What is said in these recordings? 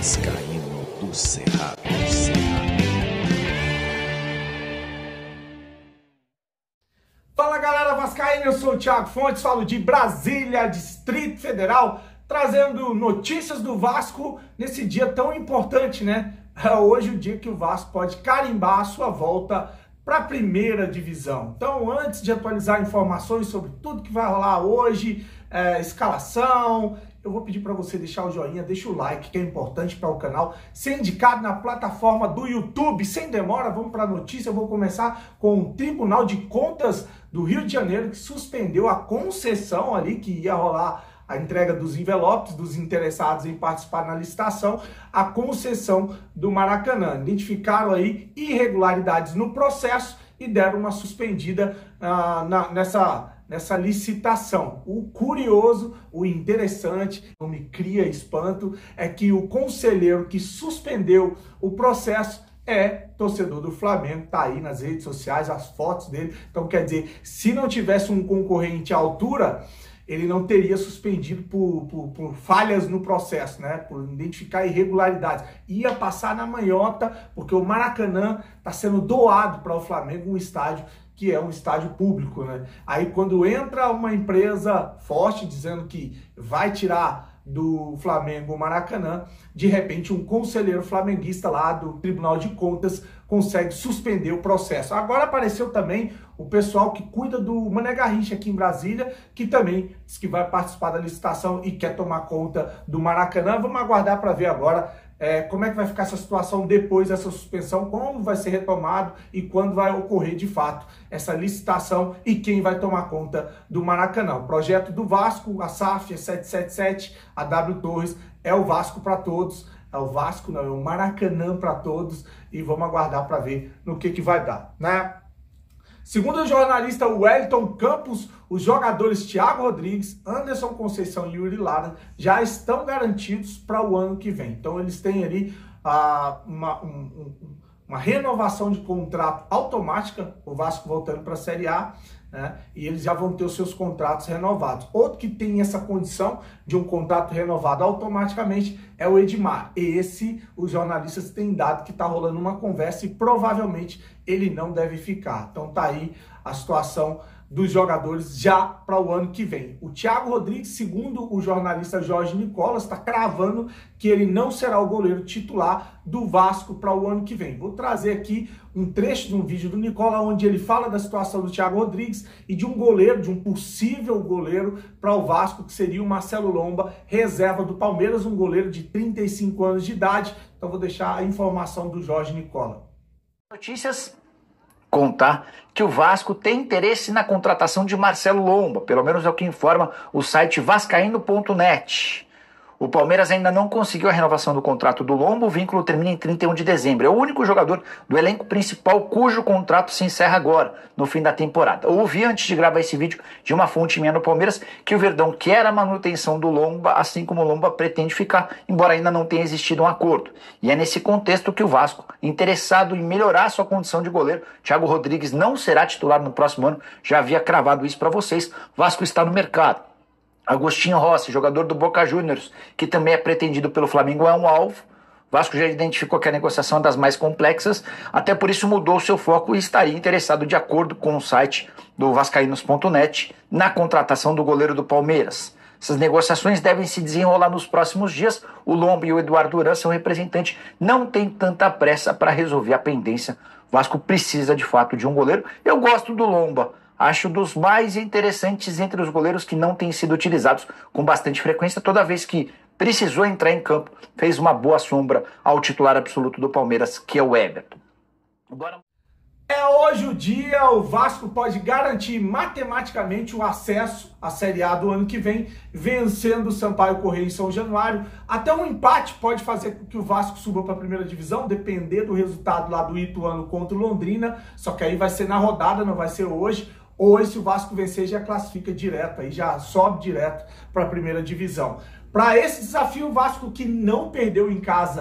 Vascaíno do Cerrado. Fala galera vascaína, eu sou o Thiago Fontes, falo de Brasília, Distrito Federal, trazendo notícias do Vasco nesse dia tão importante, né? É hoje o dia que o Vasco pode carimbar a sua volta para a primeira divisão. Então, antes de atualizar informações sobre tudo que vai rolar hoje, escalação, eu vou pedir para você deixar o joinha, deixa o like, que é importante para o canal, ser indicado na plataforma do YouTube. Sem demora, vamos para a notícia. Eu vou começar com o Tribunal de Contas do Rio de Janeiro, que suspendeu a concessão ali, que ia rolar a entrega dos envelopes dos interessados em participar na licitação, a concessão do Maracanã. Identificaram aí irregularidades no processo e deram uma suspendida nessa licitação. O curioso, o interessante, não me cria espanto, é que o conselheiro que suspendeu o processo é torcedor do Flamengo, tá aí nas redes sociais, as fotos dele. Então, quer dizer, se não tivesse um concorrente à altura, ele não teria suspendido por falhas no processo, né? Por identificar irregularidades. Ia passar na manhota, porque o Maracanã está sendo doado para o Flamengo, um estádio que é um estádio público, né? Aí quando entra uma empresa forte dizendo que vai tirar do Flamengo o Maracanã, de repente um conselheiro flamenguista lá do Tribunal de Contas consegue suspender o processo. Agora apareceu também o pessoal que cuida do Mané Garrincha aqui em Brasília, que também diz que vai participar da licitação e quer tomar conta do Maracanã. Vamos aguardar para ver agora como é que vai ficar essa situação depois dessa suspensão, como vai ser retomado e quando vai ocorrer de fato essa licitação e quem vai tomar conta do Maracanã. O projeto do Vasco, a SAF, a 777, a W Torres, é o Vasco para todos. É o Vasco, não, é o Maracanã para todos, e vamos aguardar para ver no que vai dar, né? Segundo o jornalista Wellington Campos, os jogadores Thiago Rodrigues, Anderson Conceição e Yuri Lara já estão garantidos para o ano que vem. Então eles têm ali uma renovação de contrato automática, o Vasco voltando para a Série A, né? E eles já vão ter os seus contratos renovados. Outro que tem essa condição de um contrato renovado automaticamente é o Edmar. Esse, os jornalistas têm dado que está rolando uma conversa e provavelmente ele não deve ficar. Então tá aí a situação dos jogadores já para o ano que vem. O Thiago Rodrigues, segundo o jornalista Jorge Nicolas, está cravando que ele não será o goleiro titular do Vasco para o ano que vem. Vou trazer aqui um trecho de um vídeo do Nicola, onde ele fala da situação do Thiago Rodrigues e de um goleiro, de um possível goleiro para o Vasco, que seria o Marcelo Lomba, reserva do Palmeiras, um goleiro de 35 anos de idade. Então vou deixar a informação do Jorge Nicola. Notícias contar que o Vasco tem interesse na contratação de Marcelo Lomba, pelo menos é o que informa o site vascaíno.net. O Palmeiras ainda não conseguiu a renovação do contrato do Lomba, o vínculo termina em 31 de dezembro. É o único jogador do elenco principal cujo contrato se encerra agora, no fim da temporada. Eu ouvi antes de gravar esse vídeo de uma fonte minha no Palmeiras que o Verdão quer a manutenção do Lomba, assim como o Lomba pretende ficar, embora ainda não tenha existido um acordo. E é nesse contexto que o Vasco, interessado em melhorar sua condição de goleiro, Thiago Rodrigues não será titular no próximo ano, já havia cravado isso para vocês. Vasco está no mercado. Agostinho Rossi, jogador do Boca Juniors, que também é pretendido pelo Flamengo, é um alvo. O Vasco já identificou que a negociação é das mais complexas, até por isso mudou seu foco e estaria interessado, de acordo com o site do vascaínos.net, na contratação do goleiro do Palmeiras. Essas negociações devem se desenrolar nos próximos dias. O Lomba e o Eduardo Duran, seu representante, não tem tanta pressa para resolver a pendência. O Vasco precisa, de fato, de um goleiro. Eu gosto do Lomba. Acho dos mais interessantes entre os goleiros que não têm sido utilizados com bastante frequência. Toda vez que precisou entrar em campo, fez uma boa sombra ao titular absoluto do Palmeiras, que é o Everton. Agora... É hoje o dia, o Vasco pode garantir matematicamente o acesso à Série A do ano que vem, vencendo o Sampaio Corrêa em São Januário. Até um empate pode fazer com que o Vasco suba para a primeira divisão, depender do resultado lá do Ituano contra o Londrina, só que aí vai ser na rodada, não vai ser hoje. Hoje, se o Vasco vencer, já classifica direto, aí já sobe direto para a primeira divisão. Para esse desafio, o Vasco, que não perdeu em casa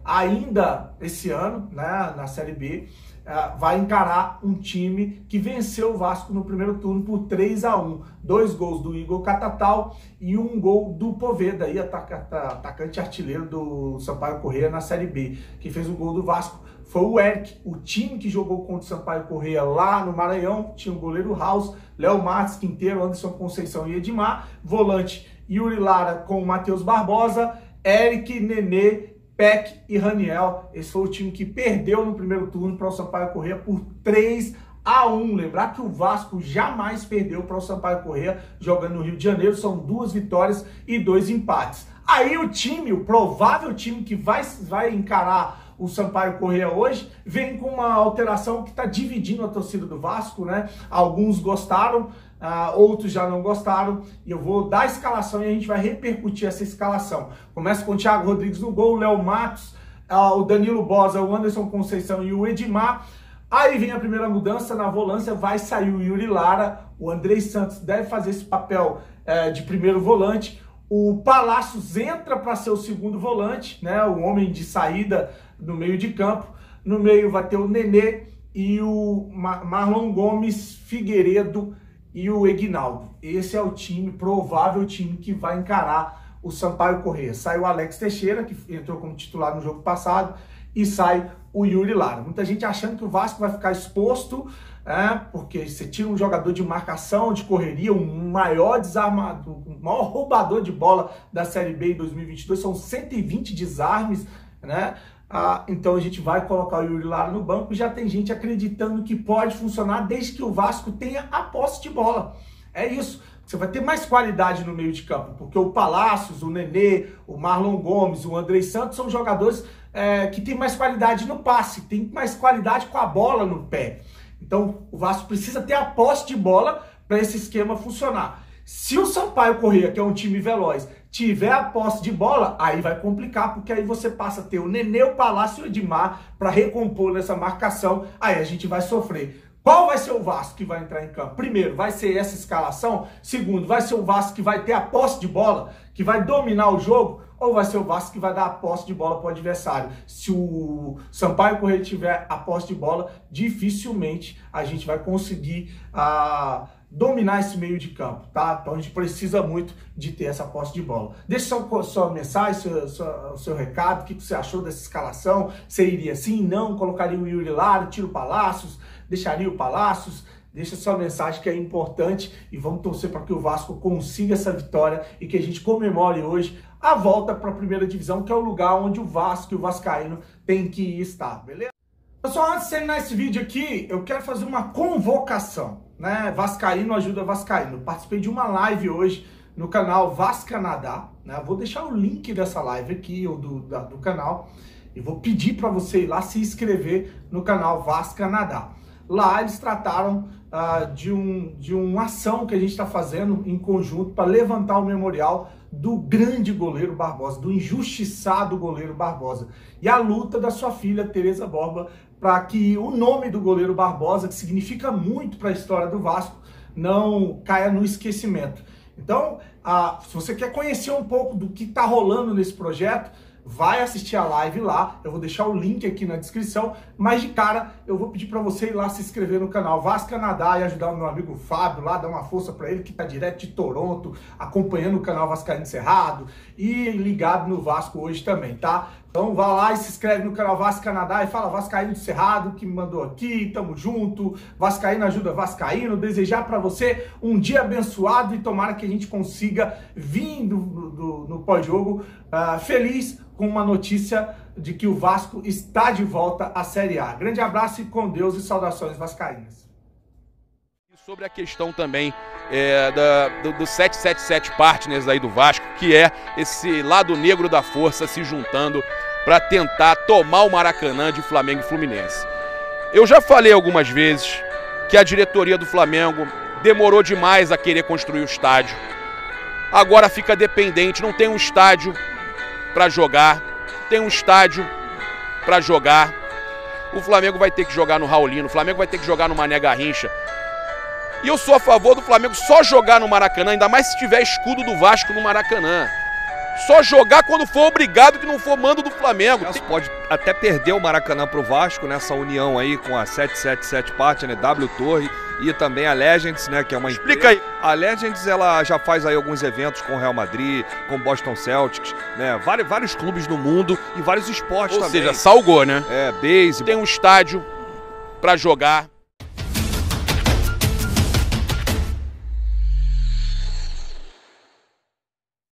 ainda esse ano, né, na Série B, vai encarar um time que venceu o Vasco no primeiro turno por 3-1. 2 gols do Igor Catatal e 1 gol do Poveda, aí, atacante artilheiro do Sampaio Corrêa na Série B. Quem fez o gol do Vasco foi o Eric. O time que jogou contra o Sampaio Corrêa lá no Maranhão tinha o goleiro House, Léo Martins, Quinteiro, Anderson Conceição e Edmar. Volante Yuri Lara com o Matheus Barbosa, Eric, Nenê, Peck e Raniel. Esse foi o time que perdeu no primeiro turno para o Sampaio Corrêa por 3-1. Lembrar que o Vasco jamais perdeu para o Sampaio Corrêa jogando no Rio de Janeiro. São 2 vitórias e 2 empates. Aí o provável time que vai encarar o Sampaio Corrêa hoje, vem com uma alteração que está dividindo a torcida do Vasco, né? Alguns gostaram, outros já não gostaram, e eu vou dar a escalação e a gente vai repercutir essa escalação. Começa com o Thiago Rodrigues no gol, o Léo Matos, o Danilo Bosa, o Anderson Conceição e o Edmar. Aí vem a primeira mudança, na volância vai sair o Yuri Lara, o Andrei Santos deve fazer esse papel de primeiro volante, o Palácios entra para ser o segundo volante, né, o homem de saída no meio de campo. No meio vai ter o Nenê e o Marlon Gomes, Figueiredo e o Egnaldo. Esse é o time, provável time que vai encarar o Sampaio Corrêa. Sai o Alex Teixeira, que entrou como titular no jogo passado, e sai o Yuri Lara. Muita gente achando que o Vasco vai ficar exposto, porque você tira um jogador de marcação, de correria, o maior desarmador, o maior roubador de bola da Série B em 2022, são 120 desarmes, né? Então a gente vai colocar o Yuri Lara no banco, e já tem gente acreditando que pode funcionar desde que o Vasco tenha a posse de bola. É isso. Você vai ter mais qualidade no meio de campo, porque o Palácios, o Nenê, o Marlon Gomes, o Andrei Santos são jogadores que têm mais qualidade no passe, tem mais qualidade com a bola no pé. Então o Vasco precisa ter a posse de bola para esse esquema funcionar. Se o Sampaio Corrêa, que é um time veloz, tiver a posse de bola, aí vai complicar, porque aí você passa a ter o Nenê, o Palácio e o Edmar para recompor nessa marcação, aí a gente vai sofrer. Qual vai ser o Vasco que vai entrar em campo? Primeiro, vai ser essa escalação? Segundo, vai ser o Vasco que vai ter a posse de bola, que vai dominar o jogo? Ou vai ser o Vasco que vai dar a posse de bola para o adversário? Se o Sampaio Corrêa tiver a posse de bola, dificilmente a gente vai conseguir dominar esse meio de campo, tá? Então a gente precisa muito de ter essa posse de bola. Deixe sua mensagem, seu recado, o que você achou dessa escalação? Você iria sim, não? Colocaria o Yuri Lara, tira o Palácios, deixaria o Palácios? Deixa sua mensagem, que é importante, e vamos torcer para que o Vasco consiga essa vitória e que a gente comemore hoje a volta para a primeira divisão, que é o lugar onde o Vasco e o vascaíno tem que estar, beleza? Pessoal, antes de terminar esse vídeo aqui, eu quero fazer uma convocação, né? Vascaíno ajuda Vascaíno. Eu participei de uma live hoje no canal Vascanadá, né? Vou deixar o link dessa live aqui, ou do canal, e vou pedir para você ir lá se inscrever no canal Vascanadá. Lá eles trataram de uma ação que a gente está fazendo em conjunto para levantar o memorial do grande goleiro Barbosa, do injustiçado goleiro Barbosa. E a luta da sua filha, Tereza Borba, para que o nome do goleiro Barbosa, que significa muito para a história do Vasco, não caia no esquecimento. Então, se você quer conhecer um pouco do que está rolando nesse projeto, vai assistir a live lá, eu vou deixar o link aqui na descrição, mas de cara eu vou pedir para você ir lá se inscrever no canal Vascanadá e ajudar o meu amigo Fábio lá, dar uma força para ele que está direto de Toronto, acompanhando o canal Vascaíno Cerrado e ligado no Vasco hoje também, tá? Então vá lá e se inscreve no canal Vascanadá e fala Vascaíno de Cerrado que me mandou aqui, tamo junto, Vascaíno ajuda Vascaíno, desejar para você um dia abençoado e tomara que a gente consiga vir no pós-jogo feliz com uma notícia de que o Vasco está de volta à Série A. Grande abraço e com Deus e saudações vascaínas. Sobre a questão também do 777 Partners aí do Vasco, que é esse lado negro da força se juntando para tentar tomar o Maracanã de Flamengo e Fluminense. Eu já falei algumas vezes que a diretoria do Flamengo demorou demais a querer construir o estádio. Agora fica dependente, não tem um estádio para jogar, tem um estádio para jogar. O Flamengo vai ter que jogar no Raulino, o Flamengo vai ter que jogar no Mané Garrincha. E eu sou a favor do Flamengo só jogar no Maracanã, ainda mais se tiver escudo do Vasco no Maracanã. Só jogar quando for obrigado, que não for mando do Flamengo. Pode até perder o Maracanã pro Vasco nessa união aí com a 777 Partner, né, W Torre e também a Legends, né, que é uma Explica aí. A Legends, ela já faz aí alguns eventos com o Real Madrid, com o Boston Celtics, né, vários clubes no mundo e vários esportes também. Ou seja, salgou, né? É, base. Tem um estádio pra jogar,